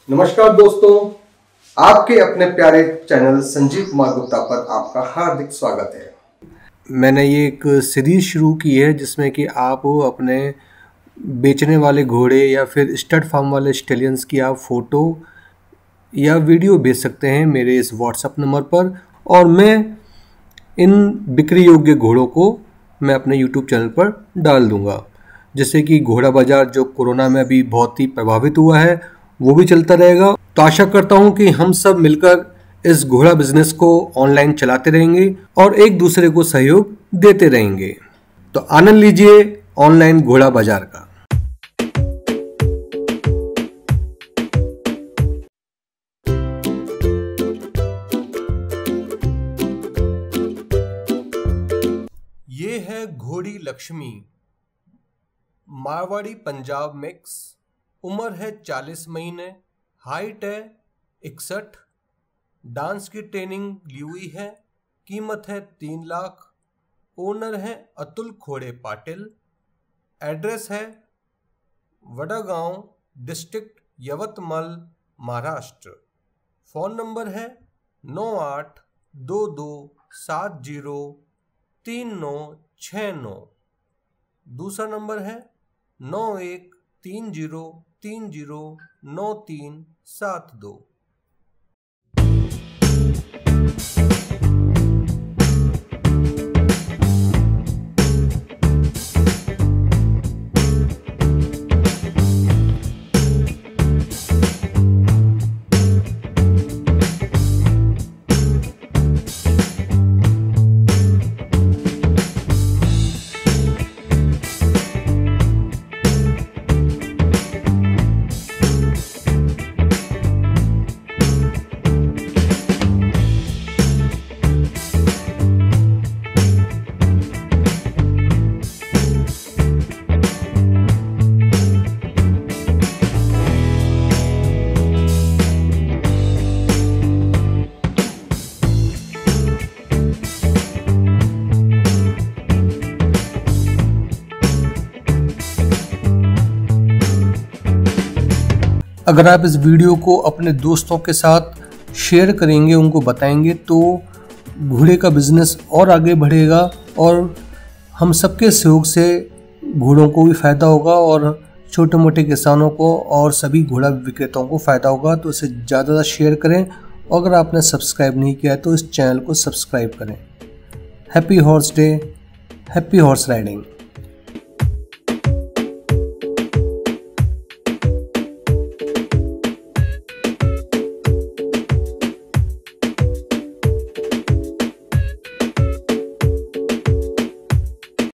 नमस्कार दोस्तों, आपके अपने प्यारे चैनल संजीव कुमार गुप्ता पर आपका हार्दिक स्वागत है। मैंने ये एक सीरीज शुरू की है जिसमें कि आप अपने बेचने वाले घोड़े या फिर स्टड फार्म वाले स्टेलियंस की आप फोटो या वीडियो भेज सकते हैं मेरे इस व्हाट्सएप नंबर पर, और मैं इन बिक्री योग्य घोड़ों को मैं अपने यूट्यूब चैनल पर डाल दूंगा। जैसे कि घोड़ा बाजार जो कोरोना में अभी बहुत ही प्रभावित हुआ है वो भी चलता रहेगा। तो आशा करता हूं कि हम सब मिलकर इस घोड़ा बिजनेस को ऑनलाइन चलाते रहेंगे और एक दूसरे को सहयोग देते रहेंगे। तो आनंद लीजिए ऑनलाइन घोड़ा बाजार का। ये है घोड़ी लक्ष्मी, मारवाड़ी पंजाब मिक्स। उम्र है 40 महीने, हाइट है 61, डांस की ट्रेनिंग ली हुई है, कीमत है 3 लाख। ओनर है अतुल खोड़े पाटिल। एड्रेस है Wadgaon, district Yavatmal, Maharashtra. Phone number है 9822703969। दूसरा नंबर है 9130309372। अगर आप इस वीडियो को अपने दोस्तों के साथ शेयर करेंगे, उनको बताएंगे, तो घोड़े का बिज़नेस और आगे बढ़ेगा और हम सबके सहयोग से घोड़ों को भी फ़ायदा होगा और छोटे मोटे किसानों को और सभी घोड़ा विक्रेताओं को फ़ायदा होगा। तो इसे ज़्यादा शेयर करें और अगर आपने सब्सक्राइब नहीं किया है तो इस चैनल को सब्सक्राइब करें। Happy horse day, happy horse riding.